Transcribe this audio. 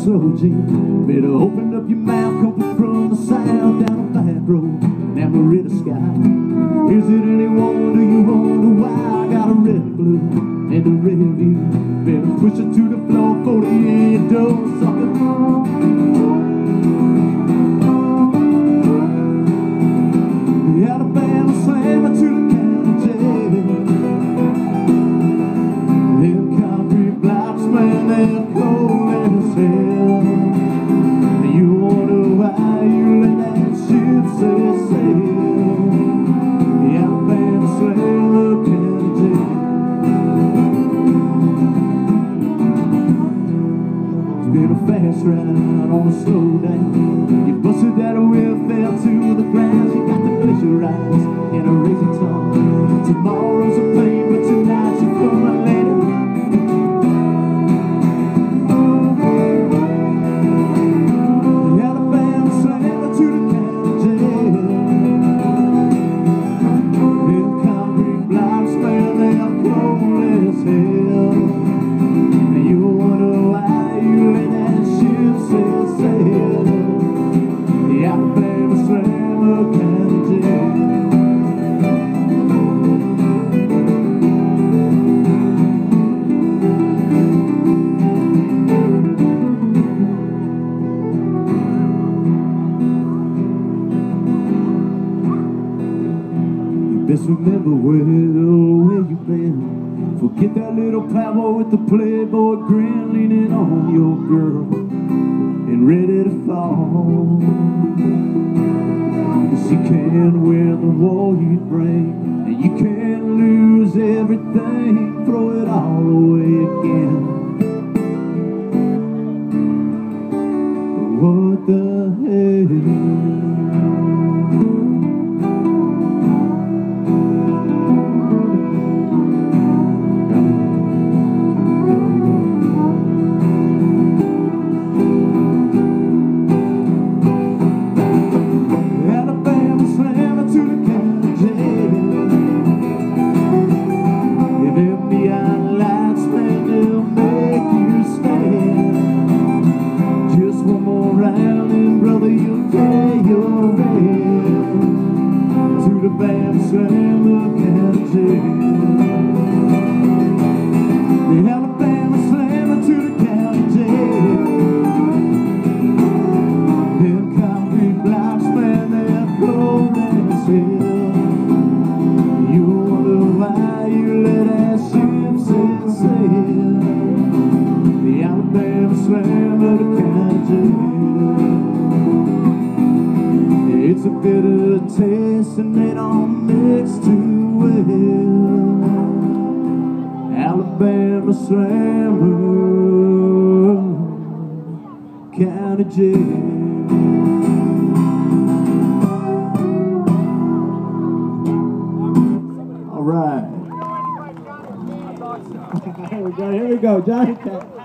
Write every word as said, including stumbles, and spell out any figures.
slow G. Better open up your mouth, coming from the south, down a back road in Amarillo sky. Is it any wonder you wonder why I got a red blue and a red view? Better push it to the floor for the end door, sucker. The Alabama slammer to the county jail. Them concrete blocks, man, they're cold as hell. You wonder why you let that ship set sail. The Alabama slammer county jail. It's been a fast ride on a slow day. You busted that wheel, fell to the ground. You got the glacier eyes and a racing tongue. Tomorrow's a pain, but tonight's a fun later. The Alabama slammer to the county jail. Them concrete blocks, man, they're cold as hell. And you wonder why you let that ship set sail. The Alabama slammer county jail. Best remember where, where you been. Forget that little playboy with the playboy grin, leaning on your girl and ready to fall. Cause you can't win the war you bring, and you can't lose everything, throw it all away again. What the hell? The Alabama slammer county jail. The Alabama slammer to the county jail. Them concrete blocks, man, they're cold as hell. You wonder why you let that ship set sail. The Alabama slammer to county jail. It's a bitter taste and they don't mix too well. Alabama slammer county jail. All right. Here we go. Here we go, Johnny.